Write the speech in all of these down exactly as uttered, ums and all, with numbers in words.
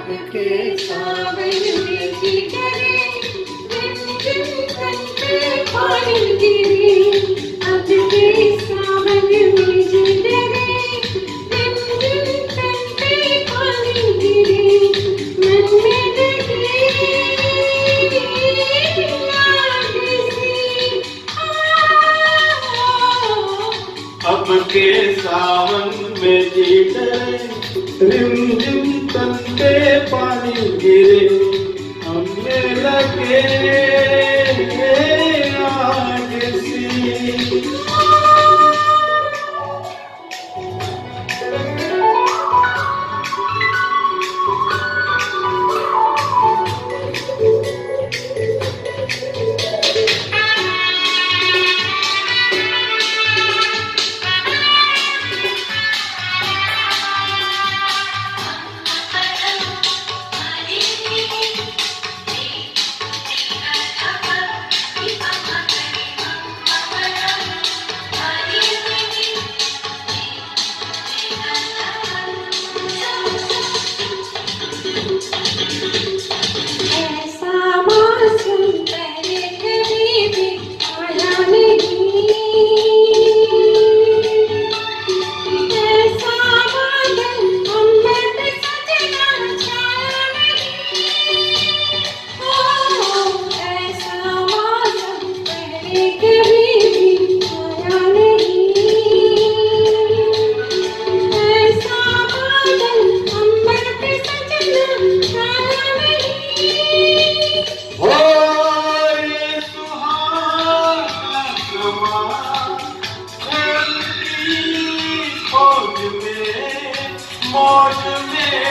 अब के सावन में जी करे, रिमझिम तन पे पानी गिरे। अब के सावन में जी करे, रिमझिम तन पे पानी गिरे। मन में लगे आग सी, अब के सावन में जी करे, रिमझिम तन पे पानी गिरे। हमें लगे आग सी। मौज में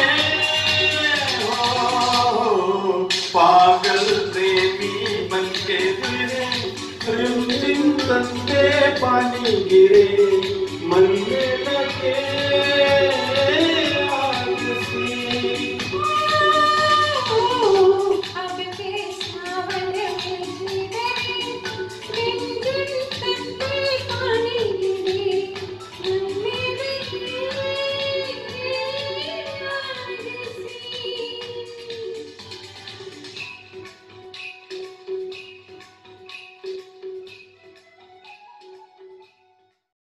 हो पागल प्रेमी बन के फिरे, रिमझिम तन पे पानी गिरे। मन में लगे